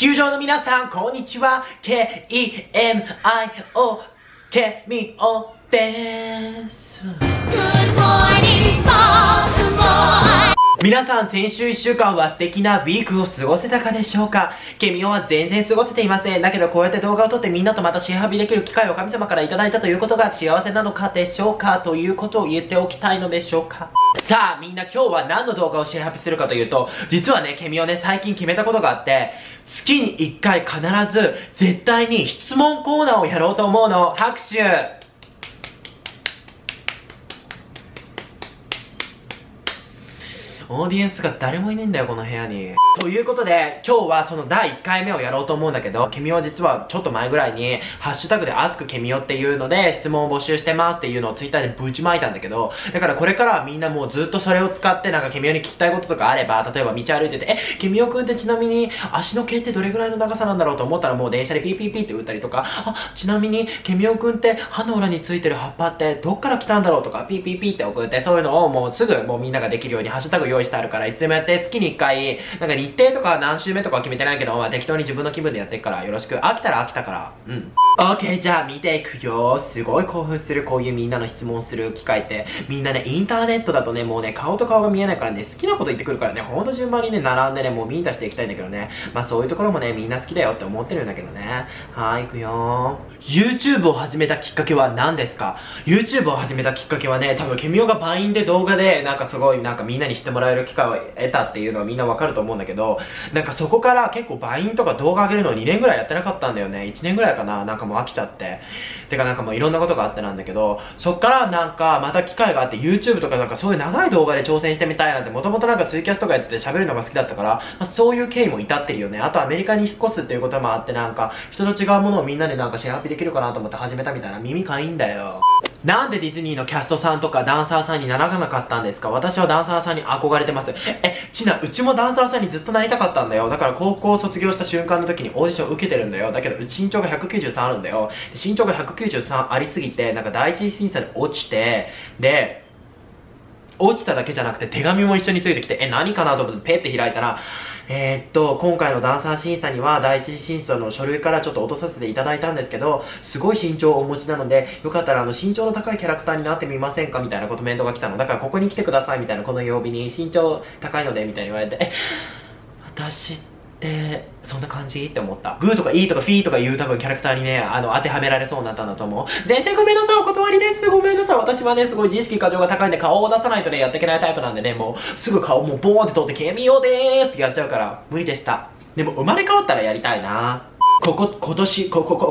球上の皆さん、こんにちは。K-E-M-I-O、ケミオです。Good morning, Baltimore。皆さん、先週1週間は素敵なウィークを過ごせたかでしょうか？ケミオは全然過ごせていません。だけどこうやって動画を撮ってみんなとまたシェア旅できる機会を神様からいただいたということが幸せなのかでしょうか？ということを言っておきたいのでしょうか？さあ、みんな今日は何の動画をシェア旅するかというと、実はね、ケミオね、最近決めたことがあって、月に1回必ず絶対に質問コーナーをやろうと思うの。拍手！オーディエンスが誰もいないんだよ、この部屋に。ということで、今日はその第1回目をやろうと思うんだけど、ケミオは実はちょっと前ぐらいに、ハッシュタグで Ask ケミオっていうので、質問を募集してますっていうのをツイッターでぶちまいたんだけど、だからこれからはみんなもうずっとそれを使ってなんかケミオに聞きたいこととかあれば、例えば道歩いてて、ケミオくんってちなみに足の毛ってどれぐらいの長さなんだろうと思ったらもう電車でピーピーピーって打ったりとか、ちなみにケミオくんって歯の裏についてる葉っぱってどっから来たんだろうとか、ピーピーピーって送って、そういうのをもうすぐもうみんなができるようにハッシュタグ用意してあるから、いつでもやって、月に1回、なんか日程とか何週目とかは決めてないけど、まあ適当に自分の気分でやっていくからよろしく。飽きたら飽きたから。うん。オッケー、じゃあ見ていくよ。すごい興奮する、こういうみんなの質問する機会って。みんなね、インターネットだとね、もうね、顔と顔が見えないからね、好きなこと言ってくるからね、ほんと順番にね、並んでね、もう見出していきたいんだけどね。まあそういうところもね、みんな好きだよって思ってるんだけどね。はい、いくよー。YouTube を始めたきっかけは何ですか？ YouTube を始めたきっかけはね、多分ケミオがバインで動画で、なんかすごいなんかみんなに知ってもらえる機会を得たっていうのはみんなわかると思うんだけど、なんかそこから結構バインとか動画上げるのを2年ぐらいやってなかったんだよね。1年ぐらいかな。なんかもう飽きちゃって。てかなんかもういろんなことがあってなんだけど、そっからなんかまた機会があって YouTube とかなんかそういう長い動画で挑戦してみたいなんて、もともとなんかツイキャスとかやってて喋るのが好きだったから、まあ、そういう経緯も至ってるよね。あとアメリカに引っ越すっていうこともあって、なんか人と違うものをみんなでなんかシェアアップできるかなと思って始めたみたいな。耳かいいんだよ。なんでディズニーのキャストさんとかダンサーさんにならなかったんですか？私はダンサーさんに憧れてます。ちな、うちもダンサーさんにずっとなりたかったんだよ。だから高校を卒業した瞬間の時にオーディション受けてるんだよ。だけど身長が193あるんだよ。身長が193ありすぎて、なんか第一次審査で落ちて、で、落ちただけじゃなくて手紙も一緒についてきて、何かなと思ってペって開いたら、今回のダンサー審査には第一次審査の書類からちょっと落とさせていただいたんですけど、すごい身長をお持ちなので、よかったら身長の高いキャラクターになってみませんかみたいなコメントが来たの。だからここに来てくださいみたいな、この曜日に身長高いのでみたいに言われて、私ってそんな感じって思った。グーとかイーとかフィーとかいう多分キャラクターにね、当てはめられそうになったんだと思う。全然ごめんなさい、お断りです。ごめんなさい。私はね、すごい自意識過剰が高いんで顔を出さないとね、やっていけないタイプなんでね、もうすぐ顔もうボーンって取ってケミオでーすってやっちゃうから、無理でした。でも生まれ変わったらやりたいな。今年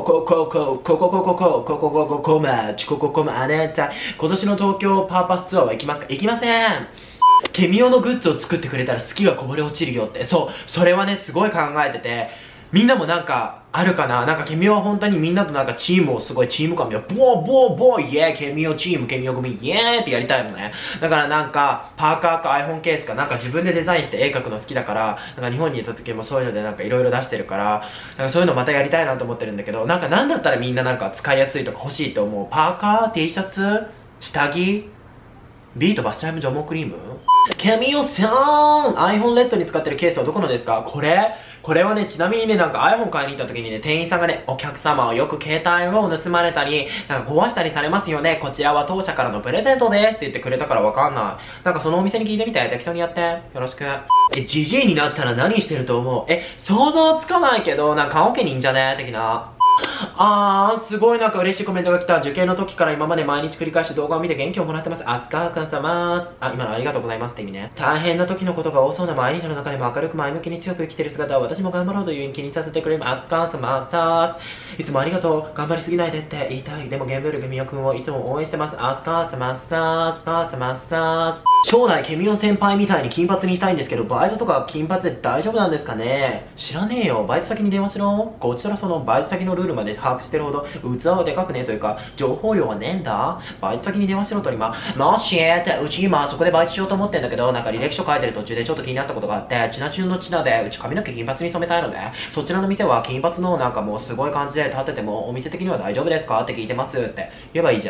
の東京パーパスツアーは行きますか？行きません。ケミオのグッズを作ってくれたら好きがこぼれ落ちるよって。そう、それはね、すごい考えてて、みんなもなんか、あるかな？なんかケミオは本当にみんなとなんかチームをすごいチーム感で、ボーイエーケミオチーム、ケミオ組イエーってやりたいのね。だからなんか、パーカーか iPhone ケースかなんか自分でデザインして絵描くの好きだから、なんか日本にいた時もそういうのでなんか色々出してるから、なんかそういうのまたやりたいなと思ってるんだけど、なんかなんだったらみんななんか使いやすいとか欲しいと思う。パーカー、T シャツ、下着、ビートバスタイム除毛クリーム？ケミオさん iPhone レッドに使ってるケースはどこのですか？これはね、ちなみにね、なんか iPhone 買いに行った時にね、店員さんがね、お客様はよく携帯を盗まれたり、なんか壊したりされますよね。こちらは当社からのプレゼントですって言ってくれたからわかんない。なんかそのお店に聞いてみて、適当にやって。よろしく。ジジイになったら何してると思う？想像つかないけど、なんか棺桶にいんじゃね的な。すごいなんか嬉しいコメントが来た。受験の時から今まで毎日繰り返し動画を見て元気をもらってます。アスカーカン様今のありがとうございますって意味ね。大変な時のことが多そうな毎日の中でも明るく前向きに強く生きてる姿を私も頑張ろうという気にさせてくれるアスカー様サース。いつもありがとう。頑張りすぎないでって言いたい。でもゲンブルケミオくんをいつも応援してます。アスカー様サースカー様サース。将来ケミオ先輩みたいに金髪にしたいんですけど、バイトとか金髪で大丈夫なんですかね？知らねえよ。バイト先に電話しろ。こちらそのバイト先のルールまで把握してるほど器はでかくねえというか、情報量はねえんだ。バイト先に電話しろと今、もしってうち今そこでバイトしようと思ってんだけど、なんか履歴書書いてる途中でちょっと気になったことがあって、チナ中のチナでうち髪の毛金髪に染めたいので、そちらの店は金髪のなんかもうすごい感じで立っててもお店的には大丈夫ですかって聞いてますって言えばいいじゃん。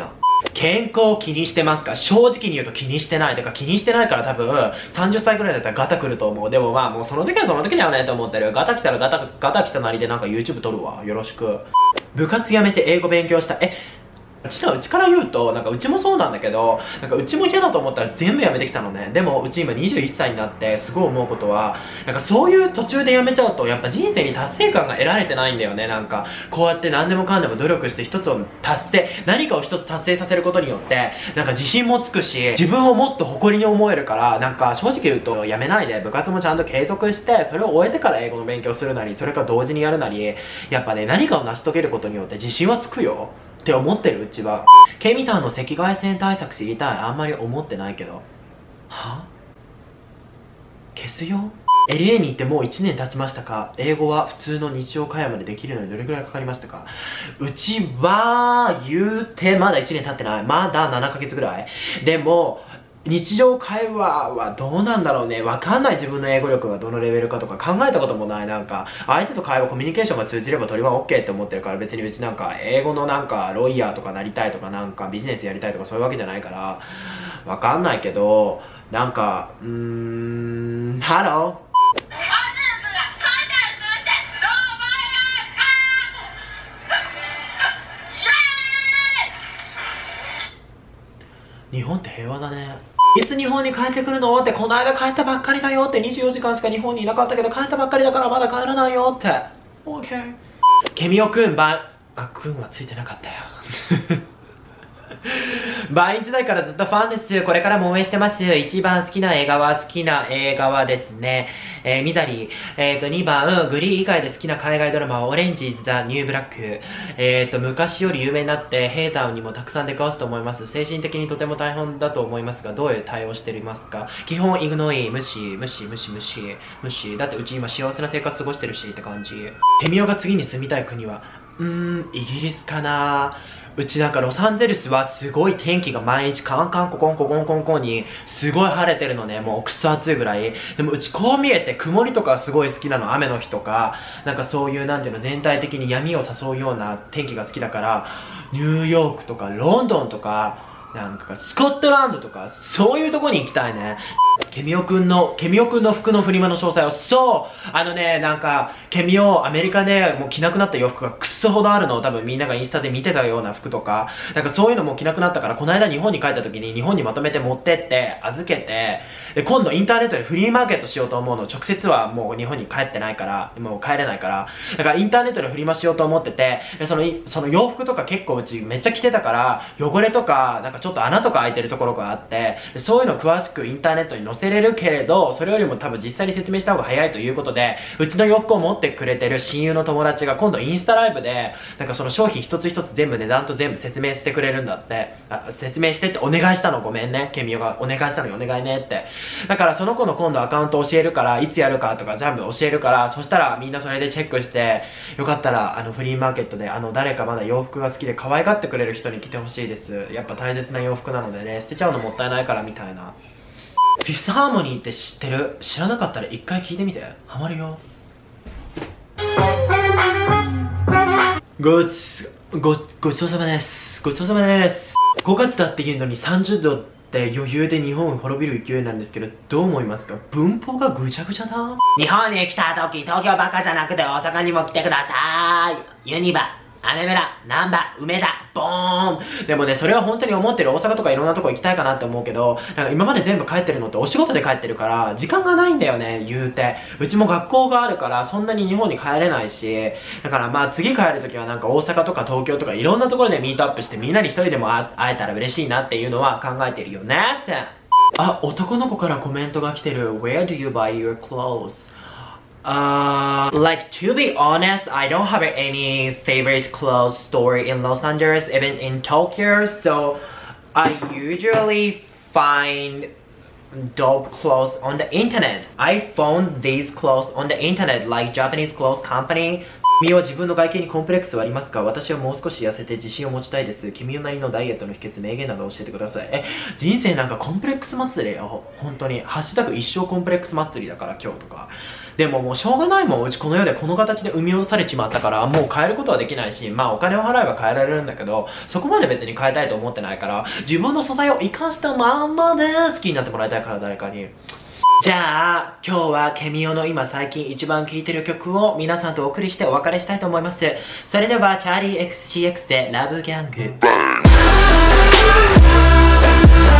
健康を気にしてますか？正直に言うと気にしてない。てか気にしてないから多分、30歳ぐらいだったらガタ来ると思う。でもまあもうその時はその時だよねと思ってる。ガタ来たらガタ来たなりでなんか YouTube 撮るわ。よろしく。部活辞めて英語勉強した。うちから言うと、なんかうちもそうなんだけど、なんかうちも嫌だと思ったら全部やめてきたのね。でもうち今21歳になってすごい思うことは、なんかそういう途中でやめちゃうと、やっぱ人生に達成感が得られてないんだよね。なんか、こうやって何でもかんでも努力して一つを何かを一つ達成させることによって、なんか自信もつくし、自分をもっと誇りに思えるから、なんか正直言うとやめないで部活もちゃんと継続して、それを終えてから英語の勉強するなり、それから同時にやるなり、やっぱね、何かを成し遂げることによって自信はつくよ。って思ってるうちは。ケミタンの赤外線対策知りたい。あんまり思ってないけど。は？消すよ。LA に行ってもう1年経ちましたか？英語は普通の日常会話までできるのにどれくらいかかりましたか？うちは、言うてまだ1年経ってない。まだ7ヶ月ぐらい。でも、日常会話はどうなんだろうね。わかんない。自分の英語力がどのレベルかとか考えたこともない。なんか、相手と会話、コミュニケーションが通じれば鳥は OK って思ってるから、別にうちなんか、英語のなんか、ロイヤーとかなりたいとか、なんかビジネスやりたいとかそういうわけじゃないから、わかんないけど、なんか、ハロー日本って平和だね。いつ日本に帰ってくるのって、この間帰ったばっかりだよって、24時間しか日本にいなかったけど帰ったばっかりだからまだ帰らないよって。OK。ケミオくん、くんはついてなかったよ。倍時代からずっとファンです。これからも応援してます。一番好きな映画はですね、ミザリー。2番、グリー以外で好きな海外ドラマはオレンジーズ・ザ・ニューブラック。昔より有名になってヘイタウンにもたくさん出くわすと思います。精神的にとても大変だと思いますが、どういう対応していますか？基本イグノイ、無視。だってうち今幸せな生活過ごしてるしって感じ。ケミオが次に住みたい国は、イギリスかな。うちなんかロサンゼルスはすごい天気が毎日カンカンココンココンコンコンにすごい晴れてるのね。もうくそ暑いぐらい。でもうちこう見えて曇りとかすごい好きなの。雨の日とか。なんかそういうなんていうの全体的に闇を誘うような天気が好きだから、ニューヨークとかロンドンとか、なんかスコットランドとかそういうとこに行きたいね。ケミオくんの服のフリマの詳細を、なんか、ケミオ、アメリカでもう着なくなった洋服がくっそほどあるのを多分みんながインスタで見てたような服とか、なんかそういうのも着なくなったから、この間日本に帰った時に日本にまとめて持ってって、預けて、で、今度インターネットでフリーマーケットしようと思うの。直接はもう日本に帰ってないから、もう帰れないから、だからインターネットでフリマしようと思ってて、で、その洋服とか結構うちめっちゃ着てたから、汚れとか、なんかちょっと穴とか開いてるところがあって、でそういうの詳しくインターネットに載せれるけれど、それよりも多分実際に説明した方が早いということで、うちの洋服を持ってくれてる親友の友達が今度インスタライブで、なんかその商品一つ一つ全部値段と全部説明してくれるんだって。説明してってお願いしたの。ごめんね。ケミオがお願いしたのにお願いねって。だからその子の今度アカウント教えるから、いつやるかとか全部教えるから、そしたらみんなそれでチェックして、よかったらフリーマーケットで誰かまだ洋服が好きで可愛がってくれる人に着てほしいです。やっぱ大切な洋服なのでね、捨てちゃうのもったいないからみたいな。フィフスハーモニーって知ってる？知らなかったら一回聞いてみて。ハマるよ。ごちそうさまです。ごちそうさまです。5月だっていうのに30度って余裕で日本滅びる勢いなんですけど、どう思いますか？文法がぐちゃぐちゃだ。日本に来た時、東京ばっかじゃなくて大阪にも来てください。ユニバ、アメ村、ナンバ、梅田、ボーン。でもね、それは本当に思ってる。大阪とかいろんなとこ行きたいかなって思うけど、なんか今まで全部帰ってるのってお仕事で帰ってるから、時間がないんだよね、言うて。うちも学校があるから、そんなに日本に帰れないし、だからまあ次帰るときはなんか大阪とか東京とかいろんなところでミートアップしてみんなに一人でも会えたら嬉しいなっていうのは考えてるよねって。あ、男の子からコメントが来てる。Where do you buy your clothes? Like to be honest, I don't have any favorite clothes store in Los Angeles, even in Tokyo. So I usually find dope clothes on the internet. I found these clothes on the internet, like Japanese clothes company. 君は自分の外見にコンプレックスはありますか？私はもう少し痩せて自信を持ちたいです。君なりのダイエットの秘訣、名言など教えてください。人生なんかコンプレックス祭りよ。本当に。ハッシュタグ一生コンプレックス祭りだから今日とか。 でももうしょうがないもん。うちこの世でこの形で生み落とされちまったから、もう変えることはできないし、まあお金を払えば変えられるんだけど、そこまで別に変えたいと思ってないから、自分の素材を生かしたまんまで好きになってもらいたいから、誰かに。じゃあ、今日はケミオの今最近一番聴いてる曲を皆さんとお送りしてお別れしたいと思います。それでは、チャーリー XCX でラブギャング。